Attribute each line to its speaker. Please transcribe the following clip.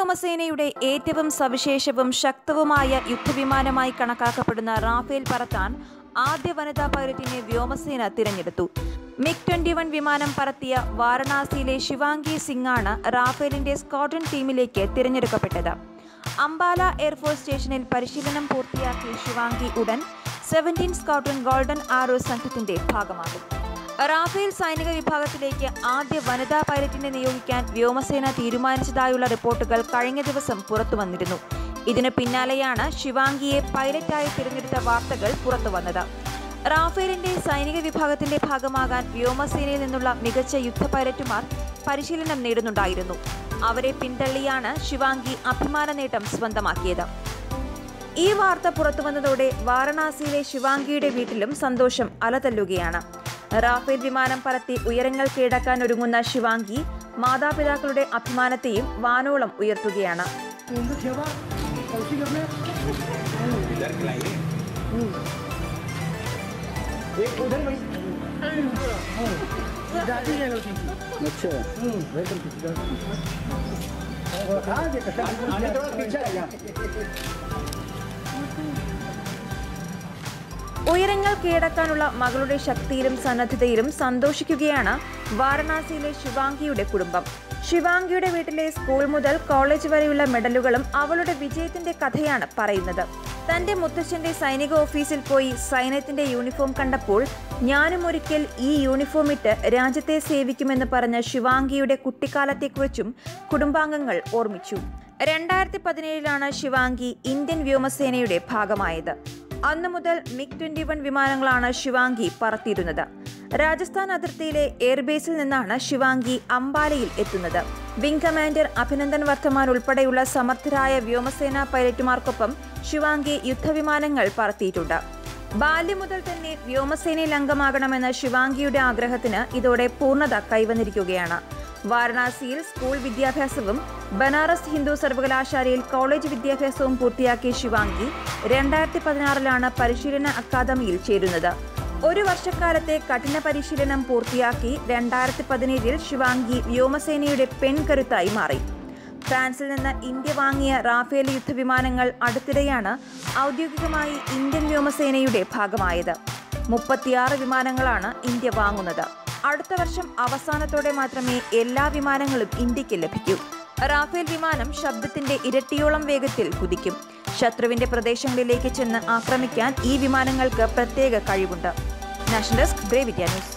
Speaker 1: വ്യോമസേനയുടെ ഏറ്റവും സവിശേഷവും ശക്തവുമായ യുദ്ധവിമാനമായി കണക്കാക്കപ്പെടുന്ന റാഫേൽ പറത്താൻ ആദ്യ വനിതാ പൈലറ്റിനെ വ്യോമസേന തിരഞ്ഞെടുത്തു. MiG-21 വിമാനം പറത്തിയ വാരണാസിയിലെ ശിവാംഗി സിംഗ് ആണ് റാഫേലിന്റെ സ്ക്വാഡ്രൺ ടീമിലേക്ക് തിരഞ്ഞെടുക്കപ്പെട്ടത്. അംബാല എയർഫോഴ്സ് സ്റ്റേഷനിൽ പരിശീലനം പൂർത്തിയാക്കിയ ശിവാംഗി ഉടൻ 17 സ്ക്വാഡ്രൺ ഗോൾഡൻ ആരോ സംഘത്തിന്റെ ഭാഗമാകും. റാഫേൽ സൈനിക വിഭാഗത്തിലേക്ക് ആദ്യ വനിതാ പൈലറ്റിനെ നിയോഗിക്കാൻ വ്യോമസേന തീരുമാനിച്ചതായുള്ള റിപ്പോർട്ടുകൾ കഴിഞ്ഞ ദിവസം പുറത്തുവന്നിരുന്നു. ഇതിനു പിന്നാലെയാണ് ശിവാംഗിയെ പൈലറ്റായി തിരഞ്ഞെടുത്ത വാർത്തകൾ പുറത്തുവന്നത്. റാഫേലിന്റെ സൈനിക വിഭാഗത്തിന്റെ ഭാഗമാകാൻ വ്യോമസേനയിൽ നിന്നുള്ള മികച്ച യുദ്ധ പൈലറ്റുമാർ പരിശീലനം നേടുന്നുണ്ടായിരുന്നു. അവരെ പിന്തള്ളിയാണ് ശിവാംഗി അഭിമാന നേട്ടം സ്വന്തമാക്കിയത്. ഈ വാർത്ത പുറത്തുവന്നതോടെ വാരണാസിയിലെ ശിവാംഗിയുടെ വീട്ടിലും സന്തോഷം അലതല്ലുകയാണ്. റാഫേൽ വിമാനം പറത്തി ഉയരങ്ങൾ കീഴടക്കാൻ ഒരുങ്ങുന്ന ശിവാംഗി മാതാപിതാക്കളുടെ അഭിമാനത്തെയും വാനോളം ഉയർത്തുകയാണ്. ഉയരങ്ങൾ കീഴടക്കാനുള്ള മകളുടെ ശക്തിയിലും സന്നദ്ധതയിലും സന്തോഷിക്കുകയാണ് വാരണാസിയിലെ ശിവാംഗിയുടെ കുടുംബം. ശിവാംഗിയുടെ വീട്ടിലെ സ്കൂൾ മുതൽ കോളേജ് വരെയുള്ള മെഡലുകളും അവളുടെ വിജയത്തിന്റെ കഥയാണ് പറയുന്നത്. തന്റെ മുത്തച്ഛന്റെ സൈനിക ഓഫീസിൽ പോയി സൈന്യത്തിന്റെ യൂണിഫോം കണ്ടപ്പോൾ ഞാനും ഒരിക്കൽ ഈ യൂണിഫോം ഇട്ട് രാജ്യത്തെ സേവിക്കുമെന്ന് പറഞ്ഞ ശിവാംഗിയുടെ കുട്ടിക്കാലത്തെക്കുറിച്ചും കുടുംബാംഗങ്ങൾ ഓർമ്മിച്ചു. 2017 ശിവാംഗി ഇന്ത്യൻ വ്യോമസേനയുടെ ഭാഗമായത്. അന്നു മുതൽ MiG-21 വിമാനങ്ങളാണ് ശിവാംഗി പറത്തിയിരുന്നത്. രാജസ്ഥാൻ അതിർത്തിയിലെ എയർബേസിൽ നിന്നാണ് ശിവാംഗി അംബാലയിൽ എത്തുന്നത്. വിംഗ് കമാൻഡർ അഭിനന്ദൻ വർദ്ധമാൻ ഉൾപ്പെടെയുള്ള സമർത്ഥരായ വ്യോമസേനാ പൈലറ്റുമാർക്കൊപ്പം ശിവാംഗി യുദ്ധവിമാനങ്ങൾ പറത്തിയിട്ടുണ്ട്. ബാല്യം മുതൽ തന്നെ വ്യോമസേനയിൽ അംഗമാകണമെന്ന ശിവാംഗിയുടെ ആഗ്രഹത്തിന് ഇതോടെ പൂർണ്ണത കൈവന്നിരിക്കുകയാണ്. വാരണാസിയിൽ സ്കൂൾ വിദ്യാഭ്യാസവും ബനാറസ് ഹിന്ദു സർവകലാശാലയിൽ കോളേജ് വിദ്യാഭ്യാസവും പൂർത്തിയാക്കിയ ശിവാംഗി 2016 പരിശീലന അക്കാദമിയിൽ ചേരുന്നത്. ഒരു വർഷക്കാലത്തെ കഠിന പരിശീലനം പൂർത്തിയാക്കി 2017 ശിവാംഗി വ്യോമസേനയുടെ പെൺകരുത്തായി മാറി. ഫ്രാൻസിൽ നിന്ന് ഇന്ത്യ വാങ്ങിയ റാഫേൽ യുദ്ധവിമാനങ്ങൾ അടുത്തിടെയാണ് ഔദ്യോഗികമായി ഇന്ത്യൻ വ്യോമസേനയുടെ ഭാഗമായത്. 36 വിമാനങ്ങളാണ് ഇന്ത്യ വാങ്ങുന്നത്. അടുത്ത വർഷം അവസാനത്തോടെ മാത്രമേ എല്ലാ വിമാനങ്ങളും ഇന്ത്യക്ക് ലഭിക്കൂ. റാഫേൽ വിമാനം ശബ്ദത്തിന്റെ ഇരട്ടിയോളം വേഗത്തിൽ കുതിക്കും. ശത്രുവിന്റെ പ്രദേശങ്ങളിലേക്ക് ചെന്ന് ആക്രമിക്കാൻ ഈ വിമാനങ്ങൾക്ക് പ്രത്യേക കഴിവുണ്ട്. National desk, brave India news.